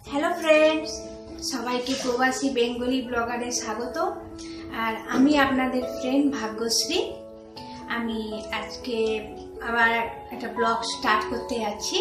Hello friends, সবাইকে প্রবাসী Bengali ব্লগারে স্বাগত। আর আমি আপনাদের ফ্রেন্ড ভাগ্যশ্রী। আমি আজকে আবার একটা ব্লগ স্টার্ট করতে যাচ্ছি।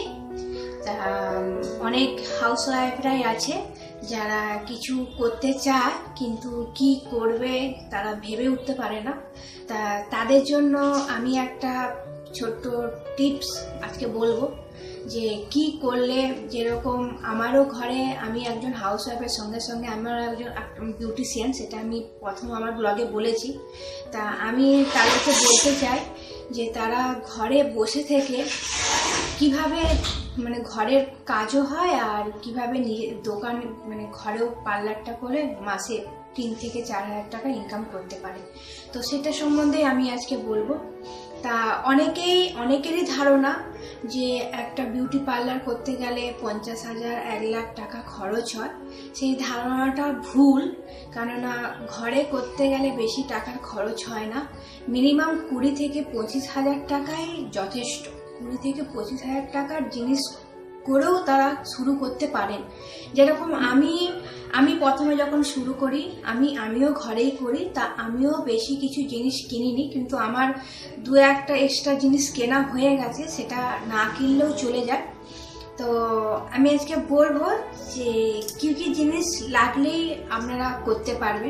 অনেক হাউসওয়াইফরাই আছে যারা কিছু করতে চায় কিন্তু কি করবে তারা ভেবে উঠতে পারে না। তাদের জন্য আমি একটা ছোট্ট টিপস আজকে বলবো যে কি করলে, যেরকম আমারও ঘরে আমি একজন হাউসওয়াইফের সঙ্গে সঙ্গে আমার একজন বিউটিশিয়ান, সেটা আমি প্রথম আমার ব্লগে বলেছি। তা আমি তাদেরকে বলতে চাই যে তারা ঘরে বসে থেকে কিভাবে ঘরের কাজও হয় আর কিভাবে দোকান ঘরেও পার্লারটা করে মাসে 3 থেকে 4 হাজার টাকা ইনকাম করতে পারে। তো সেটা সম্বন্ধে আমি আজকে বলবো। তা অনেকেরই ধারণা যে একটা বিউটি পার্লার করতে গেলে 50,000 1 লাখ টাকা খরচ হয়। সেই ধারণাটা ভুল, কেননা ঘরে করতে গেলে বেশি টাকার খরচ হয় না। মিনিমাম 20 থেকে 25 হাজার টাকাই যথেষ্ট। 20 থেকে 25 হাজার টাকার জিনিস করেও তারা শুরু করতে পারেন। যেরকম আমি প্রথমে যখন শুরু করি আমিও ঘরেই করি। তা আমিও বেশি কিছু জিনিস কিনিনি, কিন্তু আমার 2-1টা এক্সট্রা জিনিস কেনা হয়ে গেছে, সেটা না কিনলেও চলে যায়। তো আমি আজকে বলবো যে কি কি জিনিস লাগলেই আপনারা করতে পারবেন।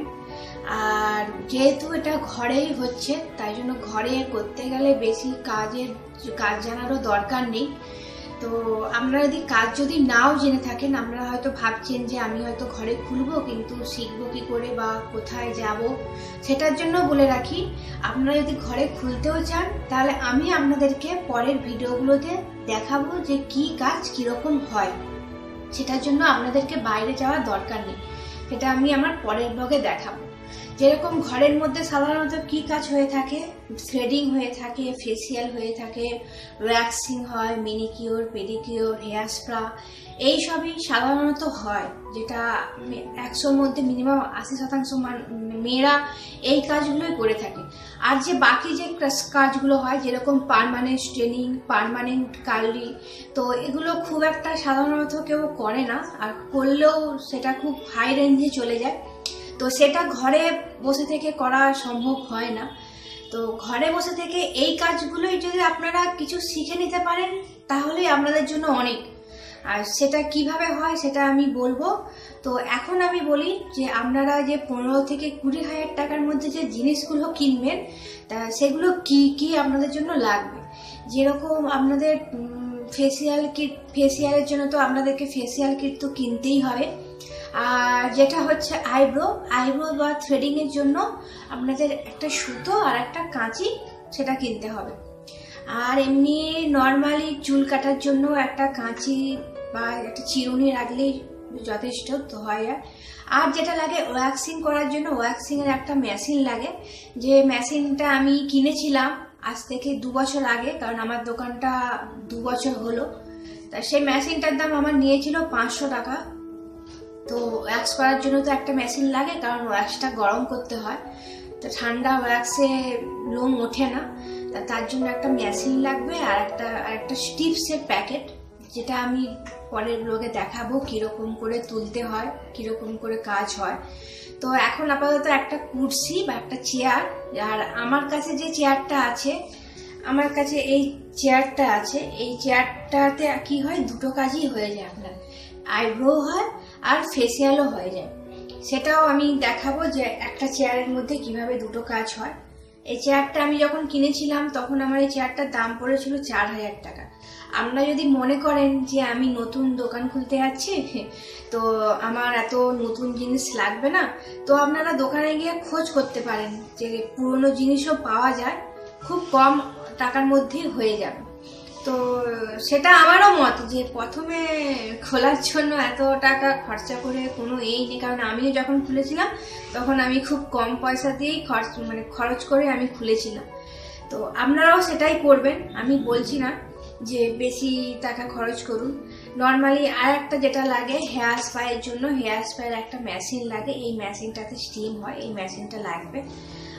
আর যেহেতু এটা ঘরেই হচ্ছে, তাই জন্য ঘরে করতে গেলে বেশি কাজ জানারও দরকার নেই। তো আপনারা যদি নাও জেনে থাকেন, আপনারা হয়তো ভাবছেন যে আমি হয়তো ঘরে খুলবো কিন্তু শিখবো কি করে বা কোথায় যাব, সেটার জন্য বলে রাখি, আপনারা যদি ঘরে খুলতেও চান তাহলে আমি আপনাদেরকে পরের ভিডিওগুলোতে দেখাবো যে কি কাজ কিরকম হয়। সেটার জন্য আপনাদেরকে বাইরে যাওয়ার দরকার নেই, সেটা আমি আমার পরের ব্লগে দেখাবো। যেরকম ঘরের মধ্যে সাধারণত কি কাজ হয়ে থাকে, থ্রেডিং হয়ে থাকে, ফেসিয়াল হয়ে থাকে, ওয়্যাক্সিং হয়, মেনিকিওর, পেডিকিওর, হেয়ার স্পা, এইসবই সাধারণত হয়, যেটা 100-র মধ্যে মিনিমাম 80% মেয়েরা এই কাজগুলোই করে থাকে। আর যে বাকি যে কাজগুলো হয়, যেরকম পার্মানেন্ট স্ট্রেনিং, পার্মানেন্ট কার্লি, তো এগুলো খুব একটা সাধারণত কেউ করে না, আর করলেও সেটা খুব হাই রেঞ্জে চলে যায়। তো সেটা ঘরে বসে থেকে করা সম্ভব হয় না। তো ঘরে বসে থেকে এই কাজগুলোই যদি আপনারা কিছু শিখে নিতে পারেন তাহলে আপনাদের জন্য অনেক। আর সেটা কিভাবে হয় সেটা আমি বলবো। তো এখন আমি বলি যে আপনারা যে 15 থেকে 20 হাজার টাকার মধ্যে যে জিনিসগুলো কিনবেন, তা সেগুলো কি কি আপনাদের জন্য লাগবে। যেরকম আপনাদের ফেসিয়ালের জন্য তো আপনাদেরকে ফেসিয়াল কিট তো কিনতেই হবে। আর যেটা হচ্ছে আইব্রো বা থ্রেডিং এর জন্য আপনাদের একটা সুতো আর একটা কাঁচি, সেটা কিনতে হবে। আর এমনি নর্মালি চুল কাটার জন্য একটা কাঁচি বা একটা চিরুনি রাখলেই যথেষ্ট তো হয়। আর যেটা লাগে ওয়্যাক্সিং করার জন্য, ওয়্যাক্সিং এর একটা মেশিন লাগে, যে মেশিনটা আমি কিনেছিলাম আজ থেকে 2 বছর আগে, কারণ আমার দোকানটা 2 বছর হলো। তা সেই মেশিনটার দাম আমার নিয়েছিল 500 টাকা। তো ওয়্যাক্স করার জন্য তো একটা মেশিন লাগে, কারণ ওয়্যাক্সটা গরম করতে হয়, তো ঠান্ডা ওয়্যাক্সে লোম ওঠে না। তার জন্য একটা মেশিন লাগবে আর একটা স্টিপসের প্যাকেট, যেটা আমি পরের ব্লগে দেখাবো কিরকম করে তুলতে হয়, কিরকম করে কাজ হয়। তো এখন আপাতত একটা কুর্সি বা একটা চেয়ার। আর আমার কাছে যে চেয়ারটা আছে, আমার কাছে এই চেয়ারটা আছে, এই চেয়ারটাতে কি হয়, 2টো কাজই হয়ে যায়, আপনার আইব্রো হয় আর ফেসিয়ালও হয়ে যায়। সেটাও আমি দেখাবো যে একটা চেয়ারের মধ্যে কিভাবে 2টো কাজ হয়। এই চেয়ারটা আমি যখন কিনেছিলাম তখন আমার এই চেয়ারটার দাম পড়েছিল 4,000 টাকা। আপনারা যদি মনে করেন যে আমি নতুন দোকান খুলতে যাচ্ছি তো আমার এত নতুন জিনিস লাগবে না, তো আপনারা দোকানে গিয়ে খোঁজ করতে পারেন, যে পুরনো জিনিসও পাওয়া যায়, খুব কম টাকার মধ্যেই হয়ে যাবে। তো সেটা আমারও মত যে প্রথমে খোলার জন্য এত টাকা খরচা করে কোনো এই নেই, কারণ আমিও যখন খুলেছিলাম তখন আমি খুব কম পয়সা দিয়েই খরচ করে আমি খুলেছিলাম। তো আপনারাও সেটাই করবেন, আমি বলছি না যে বেশি টাকা খরচ করুন। নর্মালি আর একটা যেটা লাগে হেয়ার স্পায়ের জন্য, হেয়ার স্পায়ের একটা মেশিন লাগে, এই মেশিনটাতে স্টিম হয়, এই মেশিনটা লাগবে।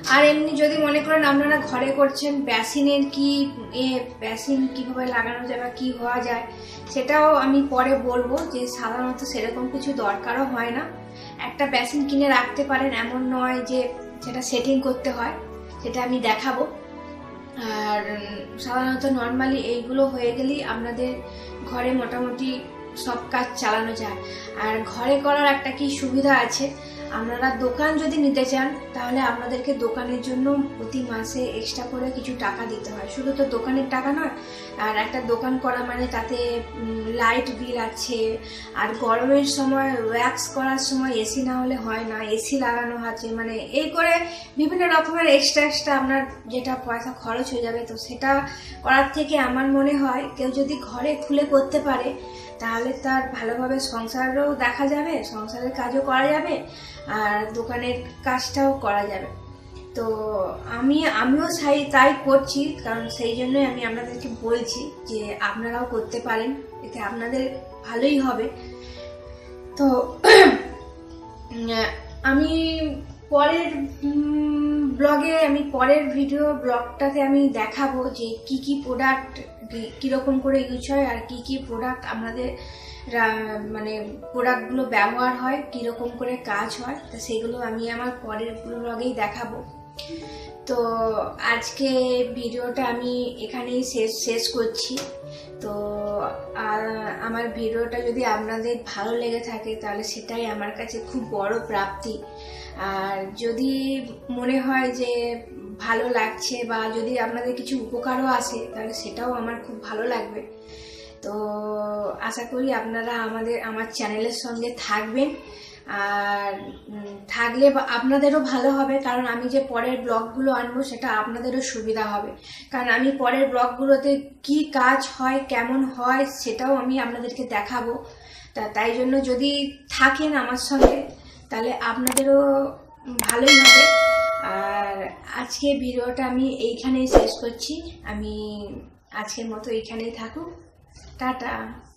আর এমনি যদি মনে করেন আপনারা ঘরে করছেন, বেসিনের কি বেসিন কিভাবে লাগানো যায় বা কি হওয়া যায় সেটাও আমি পরে বলবো, যে সাধারণত সেরকম কিছু দরকারও হয় না। একটা বেসিন কিনে রাখতে পারেন, এমন নয় যে সেটা সেটিং করতে হয়, সেটা আমি দেখাবো। আর সাধারণত নর্মালি এইগুলো হয়ে গেলেই আপনাদের ঘরে মোটামুটি সব কাজ চালানো যায়। আর ঘরে করার একটা কি সুবিধা আছে, আপনারা দোকান যদি নিতে চান তাহলে আপনাদেরকে দোকানের জন্য প্রতি মাসে এক্সট্রা করে কিছু টাকা দিতে হয়। শুধু তো দোকানের টাকা নয়, আর একটা দোকান করা মানে তাতে লাইট বিল আছে, আর গরমের সময় ওয়্যাক্স করার সময় এসি না হলে হয় না, এসি লাগানো আছে, মানে এই করে বিভিন্ন রকমের এক্সট্রা আপনার যেটা পয়সা খরচ হয়ে যাবে। তো সেটা করার থেকে আমার মনে হয় কেউ যদি ঘরে খুলে করতে পারে তাহলে তার ভালোভাবে সংসারও দেখা যাবে, সংসারের কাজও করা যাবে, আর দোকানের কাজটাও করা যাবে। তো আমিও তাই করছি, কারণ সেই জন্যই আমি আপনাদেরকে বলছি যে আপনারাও করতে পারেন, এতে আপনাদের ভালোই হবে। তো আমি পরের ব্লগটাতে আমি দেখাবো যে কি কি প্রোডাক্ট কিরকম করে ইউজ হয়, আর কি কি প্রোডাক্ট আপনাদের মানে প্রোডাক্টগুলো ব্যবহার হয়, কিরকম করে কাজ হয়, তো সেগুলো আমি আমার পরের ব্লগেই দেখাবো। তো আজকে ভিডিওটা আমি এখানেই শেষ করছি। তো আমার ভিডিওটা যদি আপনাদের ভালো লেগে থাকে তাহলে সেটাই আমার কাছে খুব বড় প্রাপ্তি। আর যদি মনে হয় যে ভালো লাগছে বা যদি আপনাদের কিছু উপকারও আসে তাহলে সেটাও আমার খুব ভালো লাগবে। তো আশা করি আপনারা আমার চ্যানেলের সঙ্গে থাকবেন, আর থাকলে আপনাদেরও ভালো হবে, কারণ আমি যে পরের ব্লগগুলো আনবো সেটা আপনাদেরও সুবিধা হবে। কারণ আমি পরের ব্লগগুলোতে কি কাজ হয়, কেমন হয় সেটাও আমি আপনাদেরকে দেখাবো। তাই জন্য যদি থাকেন আমার সঙ্গে তাহলে আপনাদেরও ভালোই হবে। আর আজকে ভিডিওটা আমি এইখানেই শেষ করছি। আমি আজকের মতো এইখানেই থাকুক। টাটা।